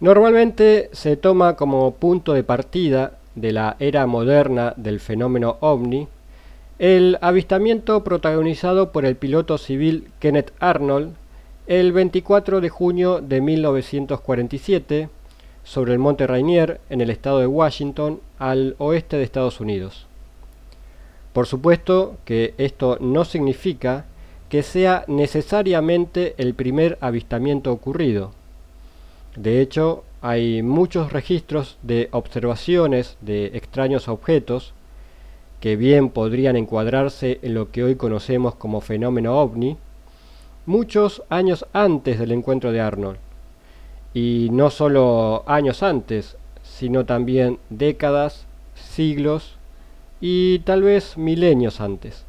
Normalmente se toma como punto de partida de la era moderna del fenómeno ovni el avistamiento protagonizado por el piloto civil Kenneth Arnold el 24 de junio de 1947 sobre el monte Rainier en el estado de Washington, al oeste de Estados Unidos. Por supuesto que esto no significa que sea necesariamente el primer avistamiento ocurrido. De hecho, hay muchos registros de observaciones de extraños objetos que bien podrían encuadrarse en lo que hoy conocemos como fenómeno ovni, muchos años antes del encuentro de Arnold. Y no solo años antes, sino también décadas, siglos y tal vez milenios antes.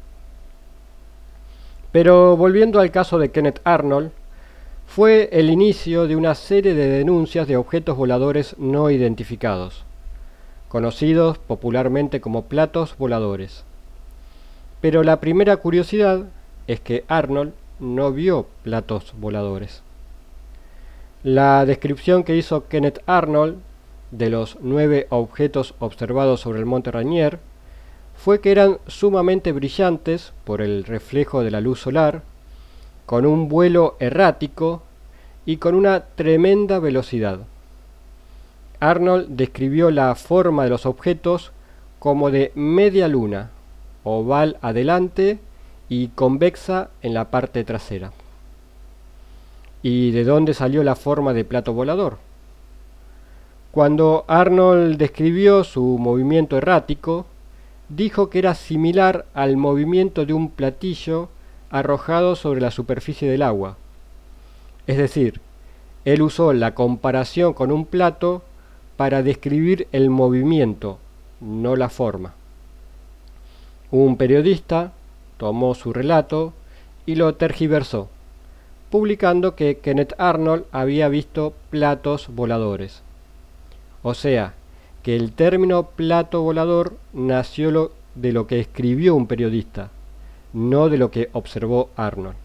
Pero volviendo al caso de Kenneth Arnold, fue el inicio de una serie de denuncias de objetos voladores no identificados, conocidos popularmente como platos voladores. Pero la primera curiosidad es que Arnold no vio platos voladores. La descripción que hizo Kenneth Arnold de los 9 objetos observados sobre el monte Rainier fue que eran sumamente brillantes por el reflejo de la luz solar, con un vuelo errático y con una tremenda velocidad. Arnold describió la forma de los objetos como de media luna, oval adelante y convexa en la parte trasera. ¿Y de dónde salió la forma de plato volador? Cuando Arnold describió su movimiento errático, dijo que era similar al movimiento de un platillo arrojado sobre la superficie del agua. Es decir, él usó la comparación con un plato para describir el movimiento, no la forma. Un periodista tomó su relato y lo tergiversó, publicando que Kenneth Arnold había visto platos voladores. O sea, que el término plato volador nació de lo que escribió un periodista, no de lo que observó Arnold.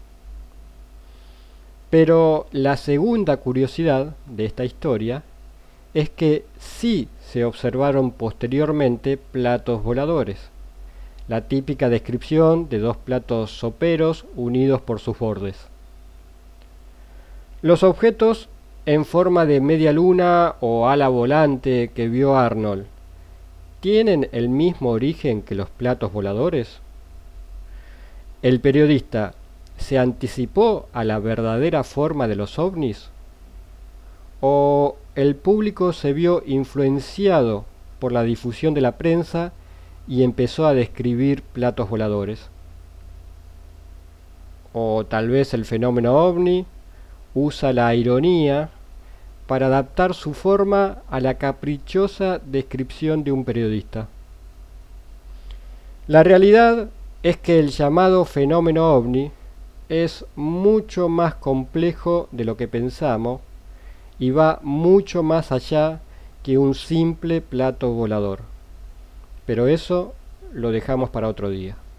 Pero la segunda curiosidad de esta historia es que sí se observaron posteriormente platos voladores, la típica descripción de dos platos soperos unidos por sus bordes. Los objetos en forma de media luna o ala volante que vio Arnold, ¿tienen el mismo origen que los platos voladores? ¿El periodista se anticipó a la verdadera forma de los ovnis? ¿O el público se vio influenciado por la difusión de la prensa y empezó a describir platos voladores? ¿O tal vez el fenómeno ovni usa la ironía para adaptar su forma a la caprichosa descripción de un periodista? La realidad es que el llamado fenómeno ovni es mucho más complejo de lo que pensamos y va mucho más allá que un simple plato volador. Pero eso lo dejamos para otro día.